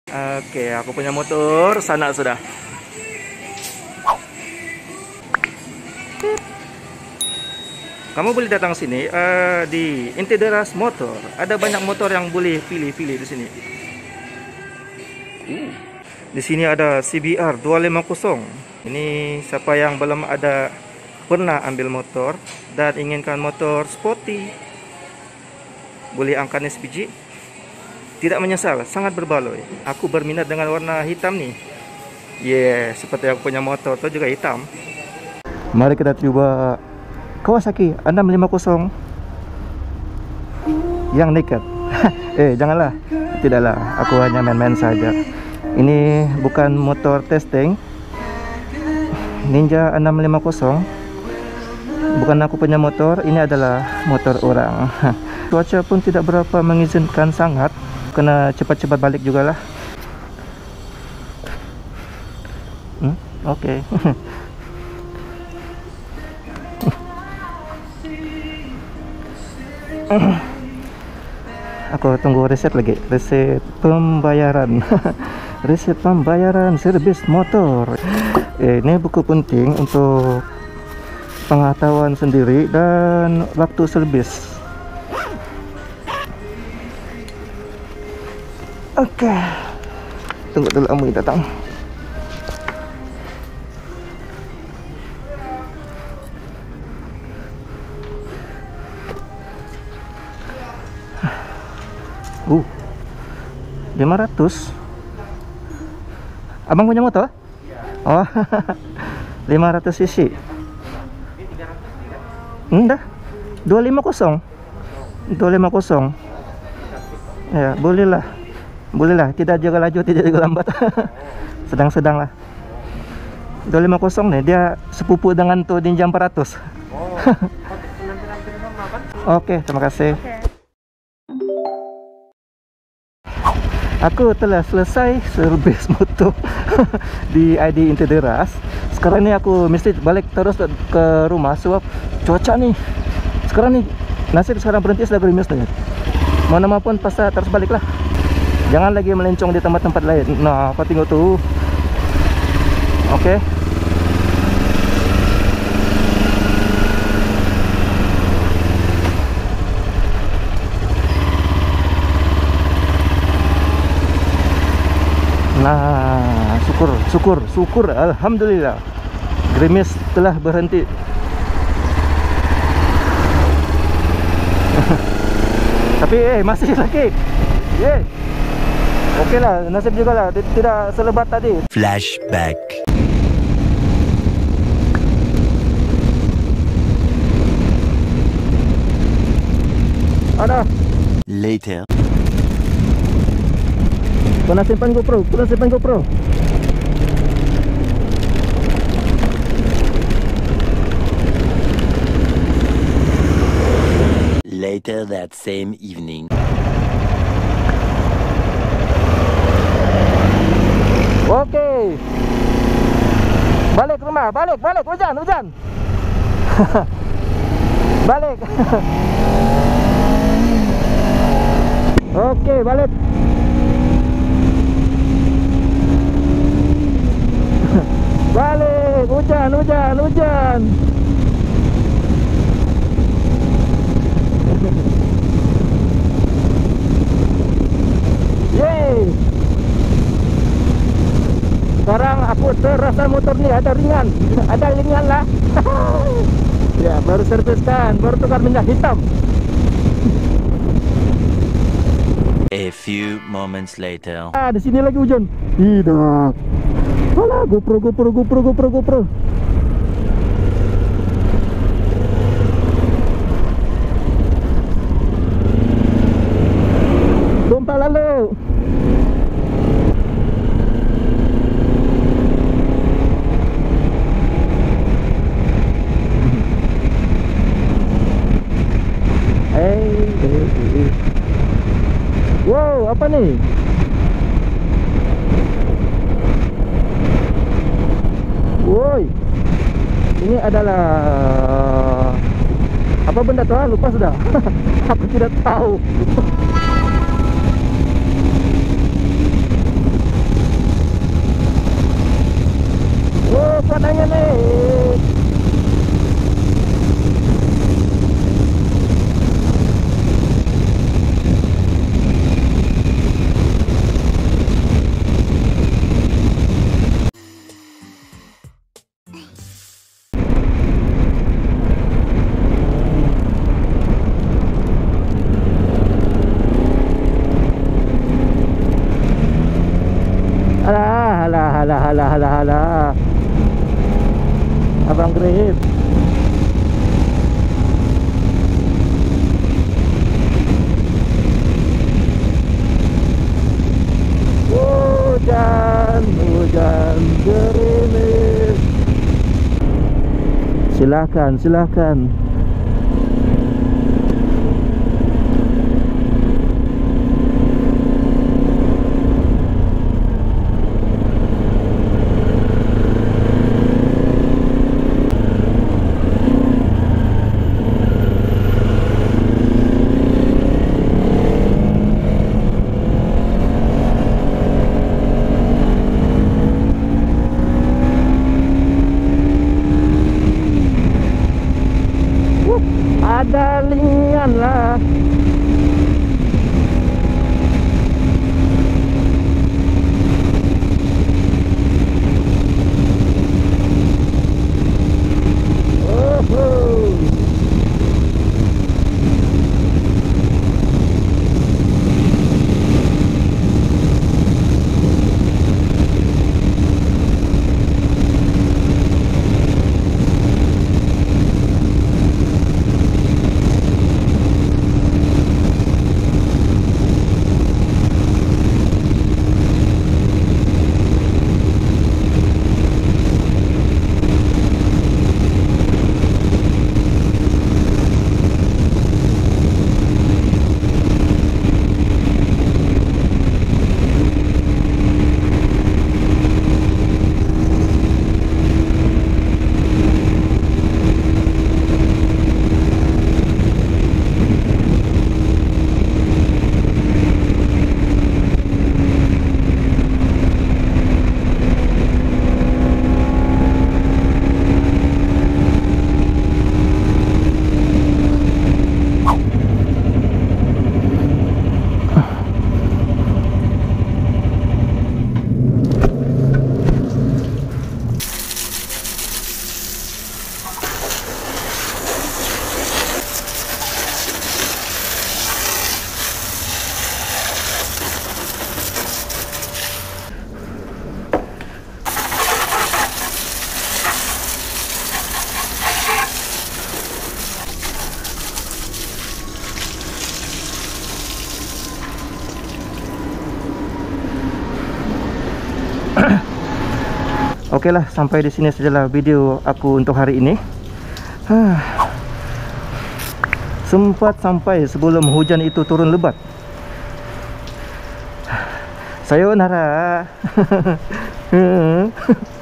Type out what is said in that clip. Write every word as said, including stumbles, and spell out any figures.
Oke, aku punya motor sana sudah. Kamu boleh datang sini uh, di Intederas Motor. Ada banyak motor yang boleh pilih-pilih di sini. Uh, di sini ada C B R dua lima nol. Ini siapa yang belum ada pernah ambil motor dan inginkan motor sporty, boleh angkat S P G. Tidak menyesal, sangat berbaloi. Aku berminat dengan warna hitam nih. Yeah, seperti aku punya motor itu juga hitam. Mari kita coba Kawasaki enam lima nol yang naked. Eh, janganlah. Tidaklah, aku hanya main-main saja. Ini bukan motor testing. Ninja enam lima nol. Bukan aku punya motor, ini adalah motor orang. Cuaca pun tidak berapa mengizinkan sangat. Kena cepat-cepat balik juga lah. Hmm, oke. Okay. Aku tunggu reset lagi, reset pembayaran. Reset pembayaran servis motor. Eh, ini buku penting untuk pengetahuan sendiri dan waktu servis. Oke, okay. Tunggu dulu Amui datang. Uh, lima ratus. Abang punya motor? Oh, lima ratus cc. Enggak, dua lima nol. dua lima nol. Ya, boleh lah. Boleh lah, tidak juga laju, tidak juga lambat. Sedang-sedang lah. dua lima nol nih, dia sepupu dengan tuh Ninja empat ratus. Oke, terima kasih. Aku telah selesai servis motor di I D Intederas. Sekarang ini aku mesti balik terus ke rumah sebab cuaca nih. Sekarang nih, nasib sekarang berhenti sudah gerimis nih. Mana maupun pasal terus balik lah. Jangan lagi melencong di tempat-tempat lain. Nah, kau tengok tuh. Oke. Okay. Nah, syukur, syukur, syukur. Alhamdulillah. Gerimis telah berhenti. Tapi eh masih lagi. Yeay. Okey lah, nasib juga lah, tidak selebat tadi. Flashback. Ada. Later. Kena simpan GoPro, kena simpan GoPro. Later that same evening. Okey. Balik rumah, balik, balik, hujan, hujan. Balik. Okey, balik. Balik, hujan, hujan, hujan. Yeay. Sekarang aku terasa motor ni ada ringan. Ada ringan lah. Ya, baru serviskan, baru tukar minyak hitam. A few moments later. Ah, di sini lagi hujan. Tidak. Alah, GoPro, GoPro, GoPro, GoPro, GoPro. Tumpah lalu. Wow, apa nih? Woi, ini adalah apa benda tuh? Lupa sudah. Aku tidak tahu. halah, halah, halah, halah, halah. Abang Grip. Hujan, hujan gerimis. Silakan, silakan. Ada lingan lah. Oh, Okeylah, sampai di sini sajalah video aku untuk hari ini. Sempat sampai sebelum hujan itu turun lebat. Sayonara.